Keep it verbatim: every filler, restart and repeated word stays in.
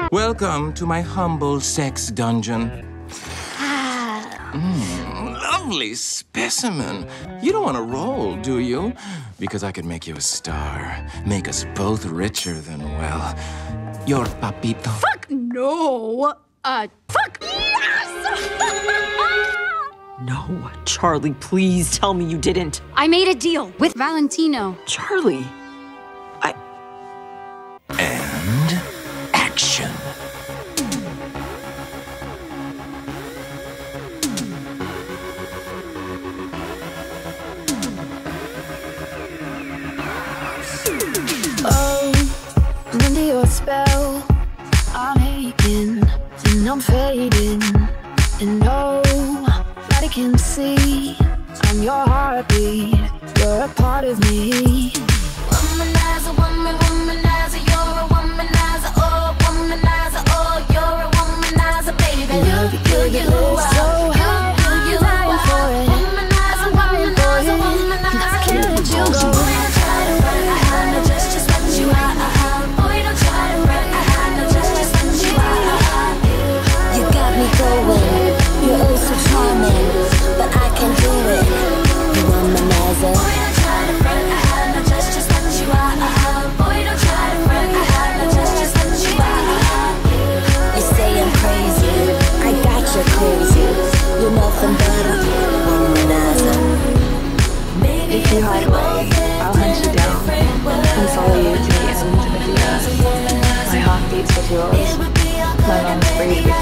Welcome to my humble sex dungeon. Mm, lovely specimen. You don't want to roll, do you? Because I could make you a star. Make us both richer than, well, your papito. Fuck no! Uh, fuck yes! No, Charlie, please tell me you didn't. I made a deal with Valentino. Charlie, I... And action. Oh, I'm under your spell. I'm aching and I'm fading. And no, nobody can see I'm your heartbeat. You're a part of me. Womanizer, woman, womanizer. You're a womanizer, oh, womanizer, oh. You're a womanizer, baby. Love you, you, you, you so high. I'm dying for it. Womanizer, womanizer, womanizer. I can't let you go. Boy, don't try to run. I had no just, just let you out. Boy, don't try to run. I had no just, just let you out. You got me going. You're oh so charming, but I can't do it. You womanizer. Boy, don't try to run. I had no just, just let you out. Boy, don't try to run. I had no just, just let you out. You say I'm crazy. I got you crazy. You're nothing but a womanizer. If you hide away, I'll hunt you down and follow you to the ends of the field. My heart beats with yours. My lungs breathe with